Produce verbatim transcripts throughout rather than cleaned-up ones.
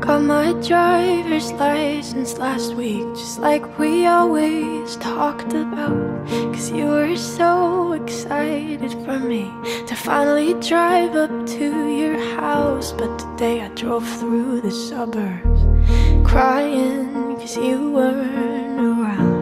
got my driver's license last week, just like we always talked about. Cause you were so excited for me to finally drive up to your house. But today I drove through the suburbs crying cause you weren't around.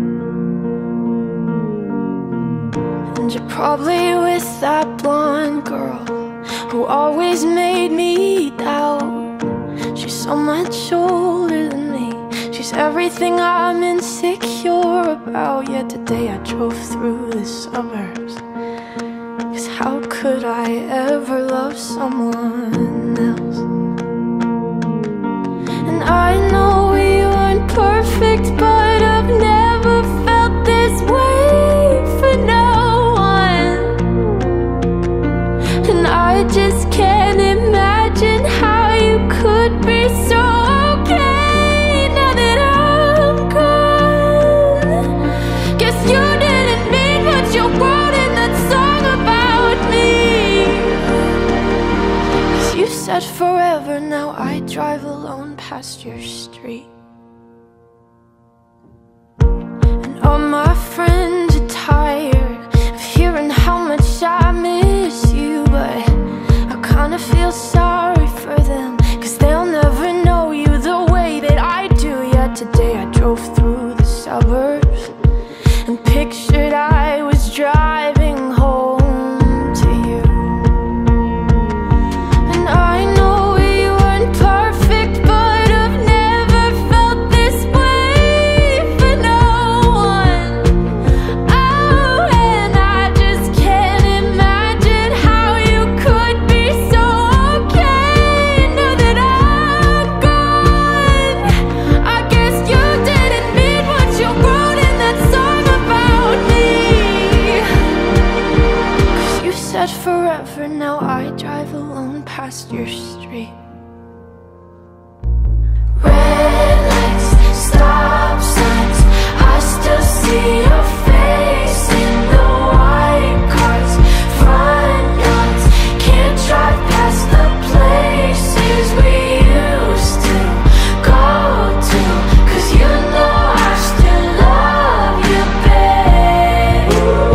And you're probably with that blonde girl who always made me doubt. She's so much older than me, she's everything I'm insecure about. Yet today I drove through the suburbs, cause how could I ever love someone else? And I know we weren't perfect, but I've never felt this way for no one. And I just can't imagine how you could be so okay now that I'm gone. Guess you didn't mean what you wrote in that song about me. Cause you said forever, now I drive alone past your street. And all my friends are tired of hearing how much I miss you, but I kinda feel sorry for them, cause they'll never know you the way that I do. Yet today I drove through the suburbs and pictured I was driving home to you. And I know we weren't perfect, but I've never felt this way for no one. Oh, and I just can't imagine how you could be so okay now that I'm gone. I guess you didn't mean what you wrote in that song about me. Cause you said forever, now I drive alone past your street. Red lights, stop signs, I still see your face in the white cars, front yards. Can't drive past the places we used to go to, cause you know I still love you, babe.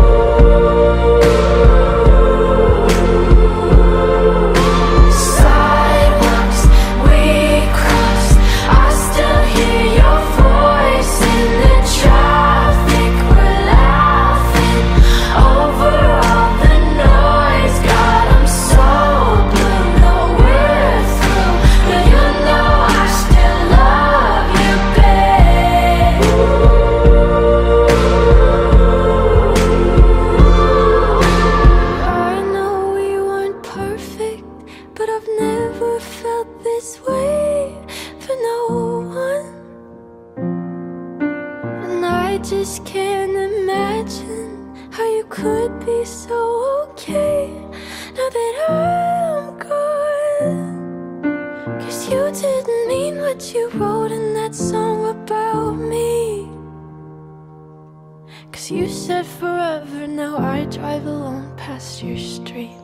Sidewalks we crossed, I still hear your voice in the traffic. We're laughing over all the noise. God, I'm so blue, no we're through, but you know I still love you, babe. I know we weren't perfect, but I've never felt this way for no one. And I just can't imagine how you could be so okay now that I'm gone. Cause you didn't mean what you wrote in that song about me. Cause you said forever, now I drive alone past your street.